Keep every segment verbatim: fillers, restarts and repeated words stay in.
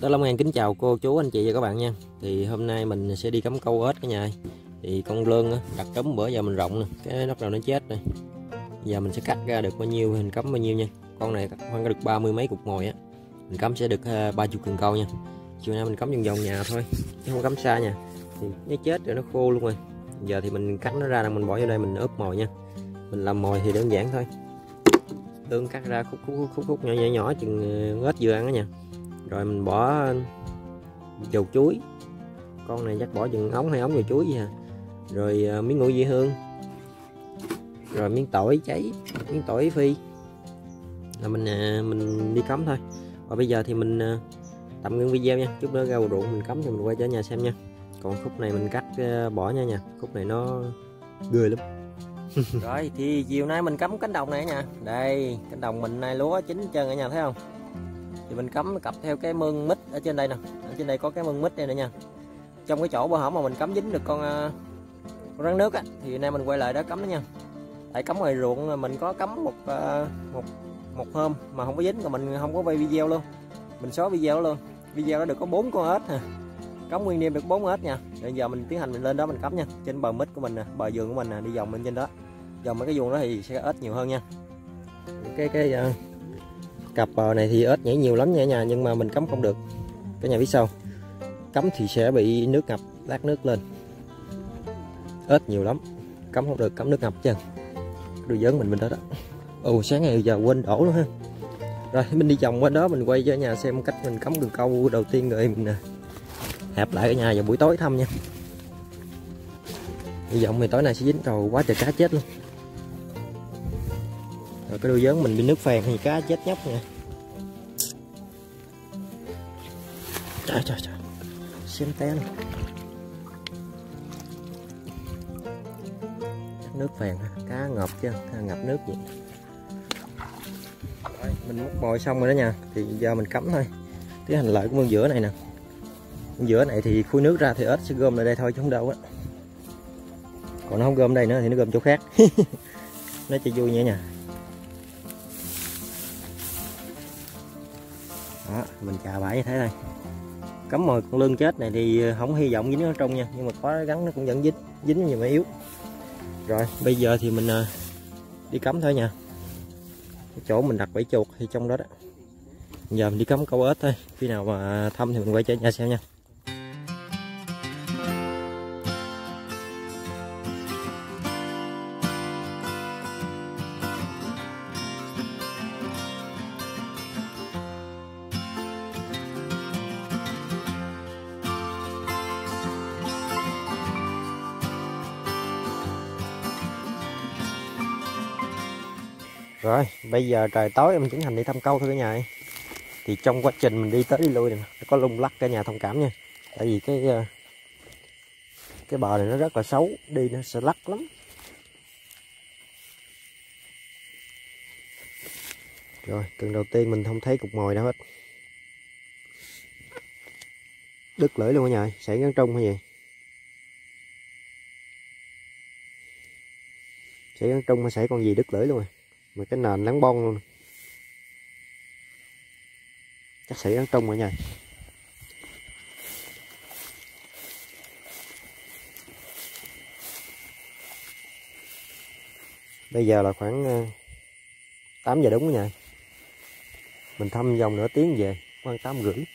Đó, Long An kính chào cô chú anh chị và các bạn nha. Thì hôm nay mình sẽ đi cắm câu ếch cả nhà. Thì con lươn á, đặt trống bữa giờ mình rộng nè, cái nắp đầu nó chết rồi. Giờ mình sẽ cắt ra được bao nhiêu mình cắm bao nhiêu nha. Con này khoảng được ba mươi mấy cục mồi á. Mình cắm sẽ được ba mươi cần câu nha. Chiều nay mình cắm vòng vòng nhà thôi, chứ không cắm xa nha. Thì nó chết rồi, nó khô luôn rồi. Giờ thì mình cắt nó ra, mình bỏ vô đây mình ướp mồi nha. Mình làm mồi thì đơn giản thôi. Lươn cắt ra khúc khúc khúc, khúc nhỏ nhỏ nhỏ chừng ếch vừa ăn đó nha. Rồi mình bỏ dầu chuối, con này chắc bỏ chừng ống hai ống dầu chuối gì à. Rồi uh, miếng ngũ vị hương, rồi miếng tỏi cháy, miếng tỏi phi là mình uh, mình đi cắm thôi. Và bây giờ thì mình uh, tạm ngưng video nha, chút nữa ra ruộng mình cắm thì mình quay trở nhà xem nha. Còn khúc này mình cắt uh, bỏ nha nha, khúc này nó ghê lắm. Rồi thì chiều nay mình cắm cánh đồng này nha. Đây cánh đồng mình nay lúa chín chân ở nhà, thấy không? Thì mình cắm cặp theo cái mương mít ở trên đây nè, ở trên đây có cái mương mít đây nữa nha. Trong cái chỗ bờ hổm mà mình cắm dính được con, con rắn nước á, thì nay mình quay lại đó cắm đó nha. Tại cắm ngoài ruộng mình có cắm một một một hôm mà không có dính, rồi mình không có quay video luôn, mình xóa video luôn. Video đó được có bốn con ếch ha, cắm nguyên đêm được bốn ếch nha. Bây giờ mình tiến hành mình lên đó mình cắm nha, trên bờ mít của mình nè, bờ vườn của mình nè, đi vòng bên trên đó, vòng mấy cái vuông đó thì sẽ ếch nhiều hơn nha. Cái cái uh... cặp bờ này thì ếch nhảy nhiều lắm nha nhà, nhưng mà mình cắm không được. Cái nhà biết sao, cắm thì sẽ bị nước ngập, lát nước lên. Ếch nhiều lắm, cắm không được, cắm nước ngập chứ. Đuôi giỡn mình bên đó đó. Ồ, sáng ngày giờ quên đổ luôn ha. Rồi mình đi vòng bên đó mình quay cho nhà xem cách mình cắm cần câu đầu tiên, rồi mình hẹp lại ở nhà vào buổi tối thăm nha. Hy vọng thì tối nay sẽ dính rồi quá trời cá chết luôn. Rồi cái đuôi giỡn mình bị nước phèn thì cá chết nhóc nha. Trời trời trời, xem té luôn. Nước phèn cá ngập chứ, ngập nước vậy. Rồi, mình múc mồi xong rồi đó nha. Thì giờ mình cắm thôi. Tiến hành lại cái mương giữa này nè. Mương giữa này thì khui nước ra thì ếch sẽ gom lại đây thôi chứ không đâu á. Còn nó không gom đây nữa thì nó gom chỗ khác. Nó cho vui nhé nha. Đó, mình chà bãi như thế thôi. Cắm mồi con lươn chết này thì không hy vọng dính ở trong nha, nhưng mà có gắn nó cũng vẫn dính, dính nhưng mà yếu. Rồi bây giờ thì mình đi cắm thôi nha. Cái chỗ mình đặt bẫy chuột thì trong đó đó. Giờ mình đi cắm câu ếch thôi, khi nào mà thăm thì mình quay trở nhà xem nha. Rồi bây giờ trời tối em tiến hành đi thăm câu thôi cả nhà ơi. Thì trong quá trình mình đi tới đi lui này có lung lắc cả nhà thông cảm nha. Tại vì cái cái bờ này nó rất là xấu, đi nó sẽ lắc lắm. Rồi tuần đầu tiên mình không thấy cục mồi đâu hết, đứt lưỡi luôn cả nhà ơi. Sảy ngắn trung hay gì, sảy ngắn trung hay sảy con gì đứt lưỡi luôn rồi. Mà cái nền láng bon luôn, chắc sảy ngắn trung rồi nha. Bây giờ là khoảng tám giờ đúng nha. Mình thăm vòng nửa tiếng về, khoảng tám rưỡi.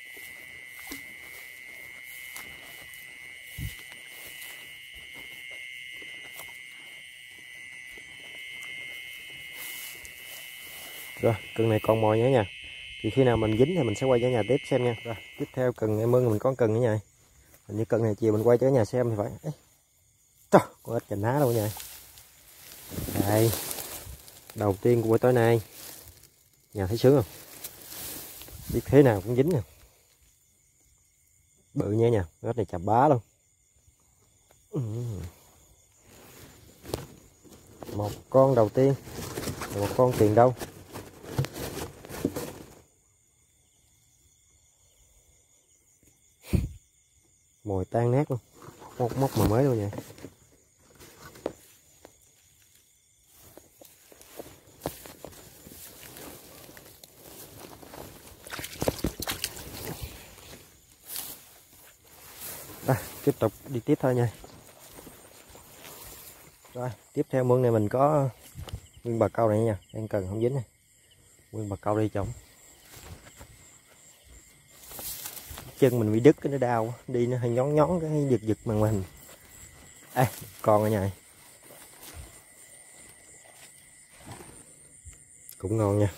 Rồi cần này còn mồi nữa nha. Thì khi nào mình dính thì mình sẽ quay cho nhà tiếp xem nha. Rồi tiếp theo cần em mương mình có cần nữa nha. Hình như cần này chiều mình quay cho nhà xem thì phải. Ê, trời, con ếch cành ná đâu nha. Đây, đầu tiên của buổi tối nay. Nhà thấy sướng không? Biết thế nào cũng dính nè. Bự nha nha, ếch này chà bá luôn. Một con đầu tiên, một con tiền đâu. Mồi tan nát luôn, móc móc mà mới luôn nha. tiếp tục đi tiếp thôi nha. Rồi tiếp theo mương này mình có nguyên bà câu này nha, đang cần không dính này. Nguyên bà câu đi chồng. Chân mình bị đứt cái nó đau, đi nó hơi nhón nhón cái giật giật màn hình. Ê, còn ở nhà này. Cũng ngon nha.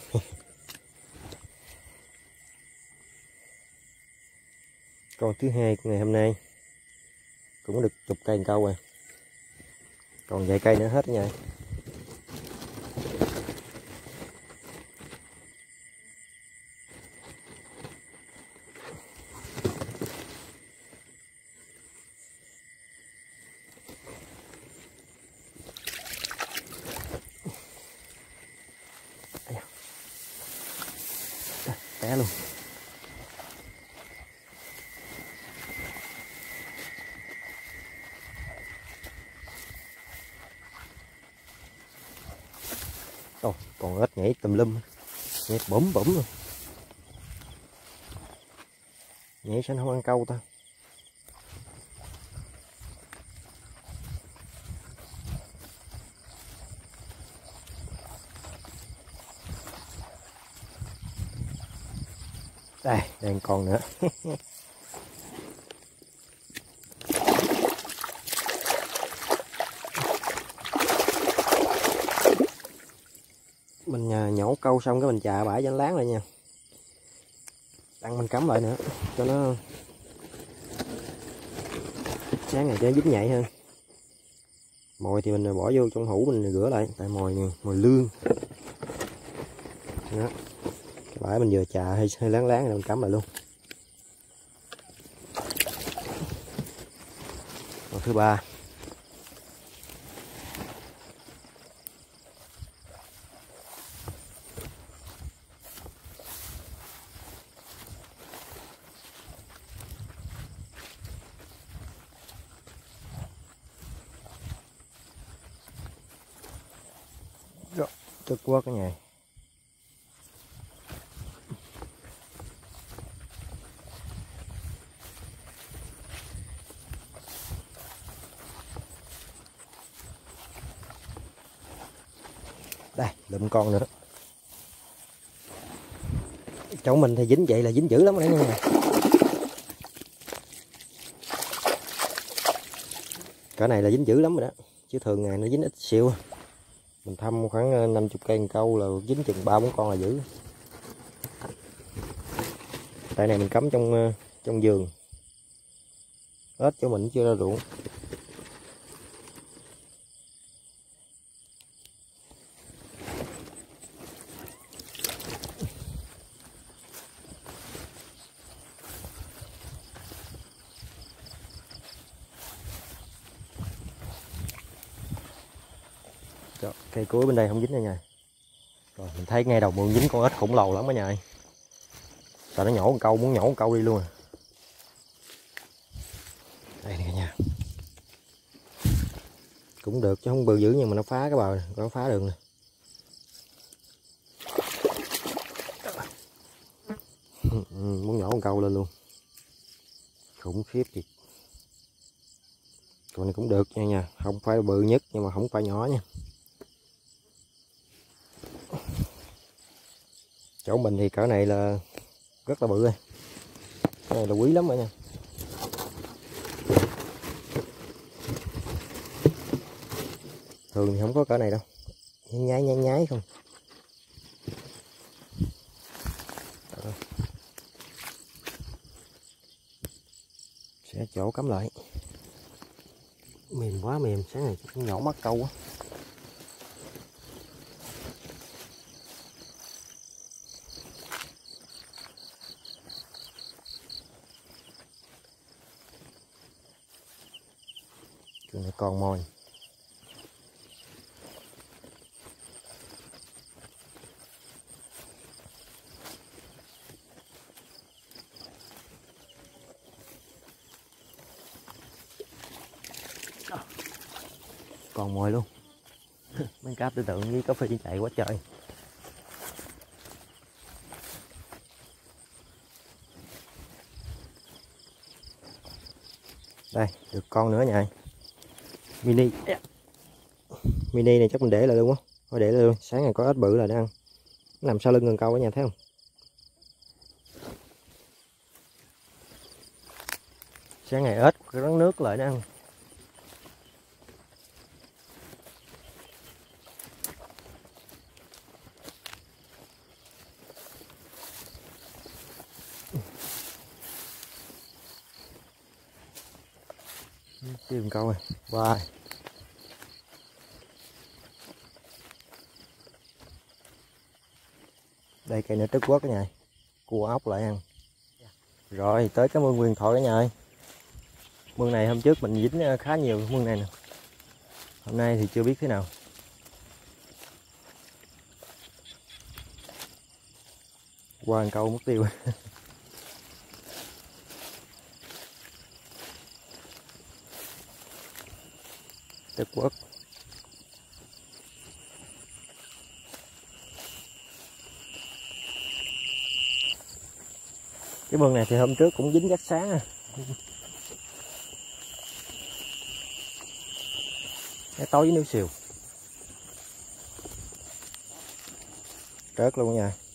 Con thứ hai của ngày hôm nay cũng được chục cây một câu rồi, còn vài cây nữa hết nha. Té luôn. Ồ, còn ếch nhảy tùm lum, nhảy bủm bủm luôn. Nhảy sao nó không ăn câu ta? Đây, đang còn nữa. Mình nhổ câu xong cái mình chà bãi danh láng lại nha. Đăng mình cắm lại nữa cho nó sáng ngày cho nó dính nhạy hơn. Mồi thì mình bỏ vô trong hũ mình rửa lại, tại mồi này mồi lương. Đó. Cái bãi mình vừa chà hơi hơi láng láng rồi mình cắm lại luôn. Còn thứ ba. Rồi, chất quá cái nhà. Đây, lụm con nữa. Chỗ mình thì dính vậy là dính dữ lắm đấy nha. Cỡ này là dính dữ lắm rồi đó. Chứ thường ngày nó dính ít xíu. Mình thăm khoảng năm mươi cây một câu là dính chừng ba bốn con là dữ. Tại này mình cắm trong trong vườn. Ếch cho mình chưa ra ruộng. Rồi, cây cuối bên đây không dính nữa nha. Rồi mình thấy ngay đầu mương dính con ếch khổng lồ lắm đó nha. Sao nó nhổ một câu, muốn nhổ một câu đi luôn à. Đây nè nha. Cũng được chứ không bự dữ nhưng mà nó phá cái bờ này, nó phá đường này. Muốn nhổ một câu lên luôn. Khủng khiếp thiệt. Con này cũng được nha nha, không phải bự nhất nhưng mà không phải nhỏ nha. Chỗ mình thì cỡ này là rất là bự rồi. Cái này là quý lắm rồi nha. Thường thì không có cỡ này đâu. Nhái nhái nhái không. Đó. Sẽ chỗ cắm lại. Mềm quá mềm, sáng này cũng nhỏ mắt câu quá. Cái này còn mồi. Còn mồi luôn. Mấy cá tư tượng với cá phi chạy quá trời. Đây được con nữa nha. Mini mini này chắc mình để lại luôn á, thôi để lại luôn, sáng ngày có ếch bự là để ăn. Nó nằm sau lưng cần câu ở nhà thấy không? Sáng ngày ếch cái rắn nước lại để ăn. Tìm câu rồi. Wow. Đây cây nữa trức quất cả nhà. Cua ốc lại ăn. Rồi tới cái mương huyền thoại cả nhà ơi. Mương này hôm trước mình dính khá nhiều mương này nè. Hôm nay thì chưa biết thế nào. Qua câu mất tiêu. Trức quất. Cái mương này thì hôm trước cũng dính rất sáng à. Cái tối với nước xìu. Rớt luôn nha.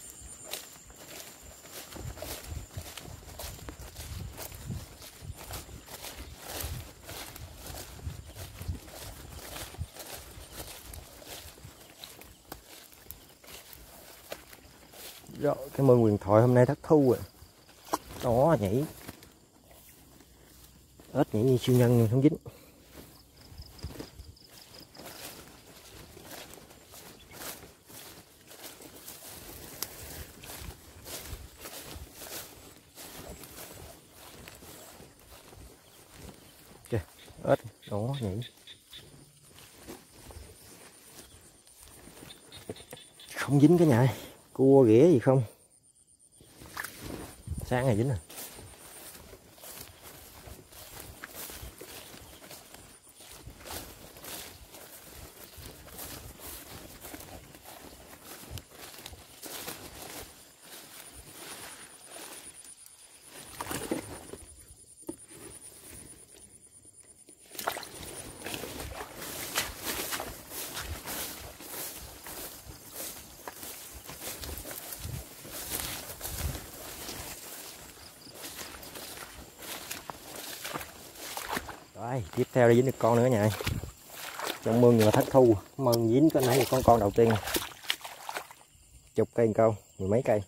Rồi, cái mương huyền thoại hôm nay thất thu rồi. Đó nhảy. Ếch nhảy như siêu nhân nhưng không dính. Kìa, ếch đó nhảy. Không dính cái nhà. Cua ghẻ gì không? Sáng ngày dính à. Rồi, tiếp theo đi dính được con nữa nha. Trong mương là thất thu, mương dính có nãy con con đầu tiên. Chục cây câu, mười mấy cây.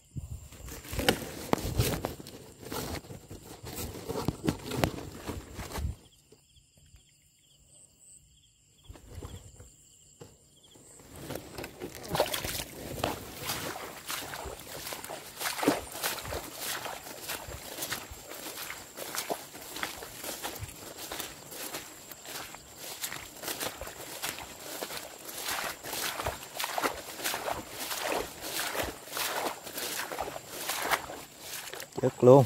Đứt luôn.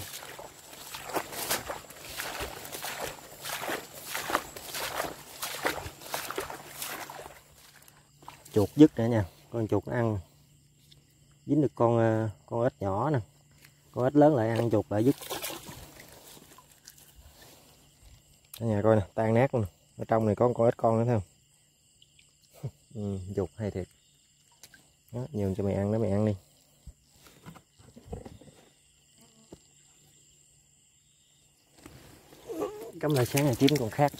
Chuột dứt nữa nha, con chuột nó ăn dính được con con ếch nhỏ nè, con ếch lớn lại ăn chuột lại dứt. Ở nhà coi nè, tan nát luôn. Ở trong này có con ếch con nữa thấy không? Ừ, chuột hay thiệt. Đó, nhường cho mày ăn đó, mày ăn đi. Cắm lại sáng này kiếm con khác.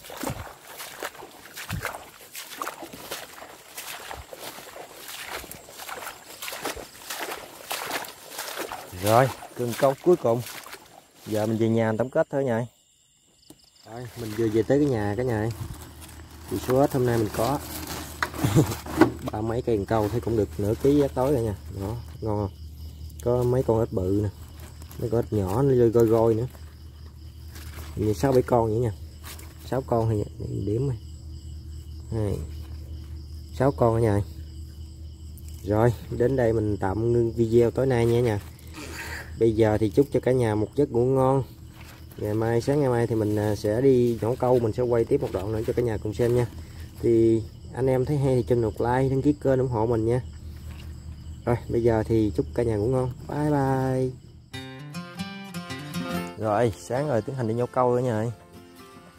Rồi, cần câu cuối cùng. Giờ mình về nhà tắm kết thôi nha. Rồi, mình vừa về tới cái nhà cả nhà. Thì số ếch hôm nay mình có ba mấy cây cần câu thấy cũng được nửa ký tối rồi nha. Đó, ngon không? Có mấy con ếch bự nè, mấy con ếch nhỏ nó rơi goi goi nữa. Như sáu bảy con vậy nha. sáu con hay điểm rồi. Hai sáu con ở nhà. Rồi, đến đây mình tạm ngưng video tối nay nha nha. Bây giờ thì chúc cho cả nhà một giấc ngủ ngon. Ngày mai sáng ngày mai thì mình sẽ đi nhổ câu, mình sẽ quay tiếp một đoạn nữa cho cả nhà cùng xem nha. Thì anh em thấy hay thì cho một like, đăng ký kênh ủng hộ mình nha. Rồi, bây giờ thì chúc cả nhà ngủ ngon. Bye bye. Rồi, sáng rồi tiến hành đi nhổ câu nữa nha.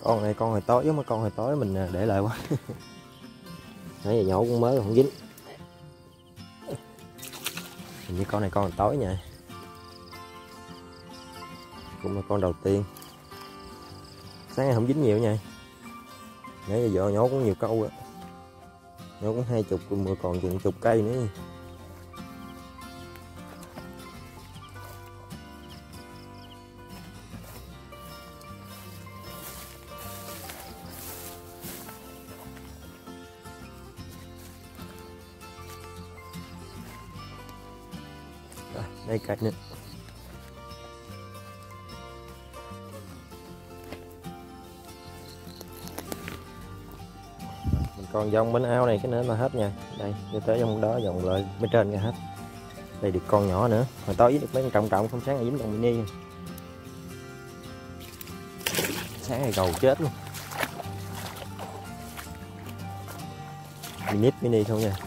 Con này con hồi tối giống mà con hồi tối mình để lại quá. Nãy giờ nhổ cũng mới không dính. Hình như con này con hồi tối nha. Cũng là con đầu tiên. Sáng nay không dính nhiều nha. Nãy giờ vợ nhổ cũng nhiều câu rồi. Nhổ cũng hai chục, còn chừng chục cây nữa. Đây cạch nữa. Mình còn dòng bánh áo này cái nữa mà hết nha. Đây, cho tới trong đó dòng lại bên trên ra hết. Đây được con nhỏ nữa. Hồi tối dính được mấy con trọng trọng, không sáng ngày dính con mini. Sáng ngày cầu chết luôn. Mini mini thôi nha.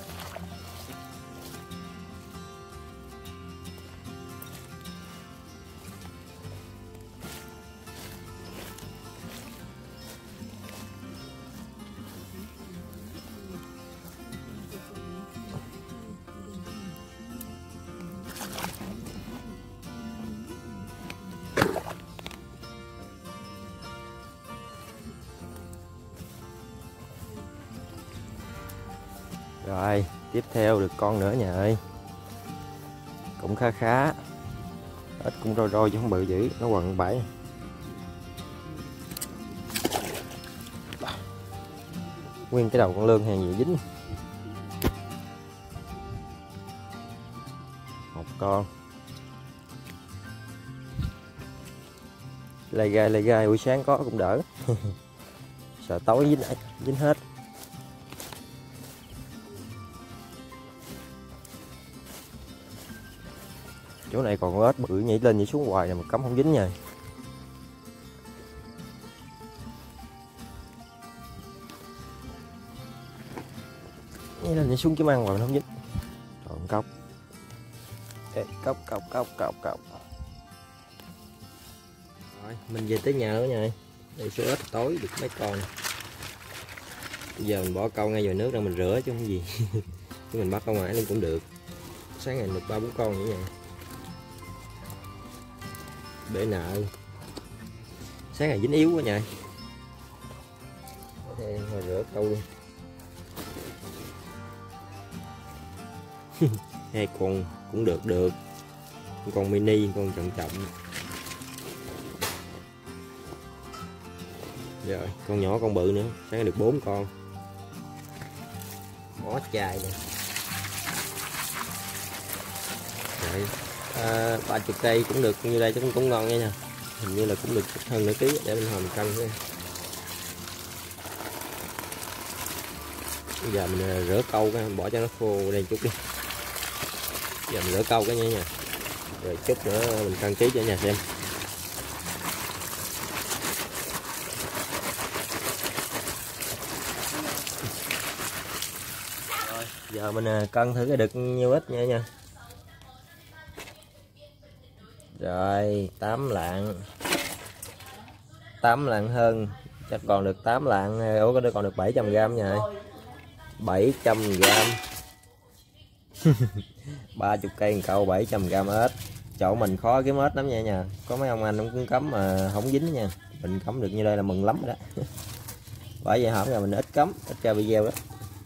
Rồi, tiếp theo được con nữa nha ơi. Cũng khá khá. Ít cũng rôi rôi chứ không bự dữ, nó quần bãi. Nguyên cái đầu con lươn hàng gì dính. Một con. Lây gai lây gai buổi sáng có cũng đỡ. Sợ tối dính dính hết. Chỗ này còn ếch bự nhảy lên nhảy xuống hoài mà cấm không dính nha. Nhảy lên nhảy xuống kiếm ăn mà mình không dính. Còn cốc. Ê, cốc cốc cốc cốc cốc. Rồi, mình về tới nhà nữa nha. Đây số ếch tối được mấy con. Bây giờ mình bỏ câu ngay vào nước ra mình rửa chứ không gì. Chứ mình bắt câu ngoài luôn cũng được. Sáng ngày được ba bốn con nữa nha. Để nợ. Sáng ngày dính yếu quá nha. Rồi rửa câu luôn. Hai con cũng được được. Con mini, con trọng trọng. Rồi, con nhỏ con bự nữa, sáng ngày được bốn con. Mó chài nè. Rồi, à, ba chục cây cũng được như đây chứ cũng, cũng ngon nha nha. Hình như là cũng được hơn nửa ký để mình hồi mình cân thôi. Bây giờ mình rửa câu cái bỏ cho nó khô đây chút đi. Bây giờ mình rửa câu cái nha nha. Rồi chút nữa mình cân ký cho nhà xem. Rồi, giờ mình cân thử cái được nhiêu ít nha nha. Rồi, tám lạng. tám lạng hơn, chắc còn được tám lạng, ủa có còn được bảy trăm gram nha. bảy trăm gram. ba mươi cây câu bảy trăm gram ếch. Chỗ mình khó kiếm ếch lắm nha nha. Có mấy ông anh cũng cũng cấm mà không dính nha. Mình cấm được như đây là mừng lắm rồi đó. Bởi vậy hổng là mình ít cấm, ít ra video đó.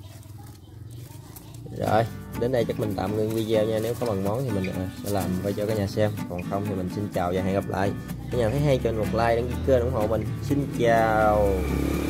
Rồi, đến đây chắc mình tạm ngưng video nha. Nếu có bằng món thì mình sẽ làm quay cho cả nhà xem. Còn không thì mình xin chào và hẹn gặp lại. Cả nhà thấy hay cho mình một like, đăng ký kênh ủng hộ mình. Xin chào.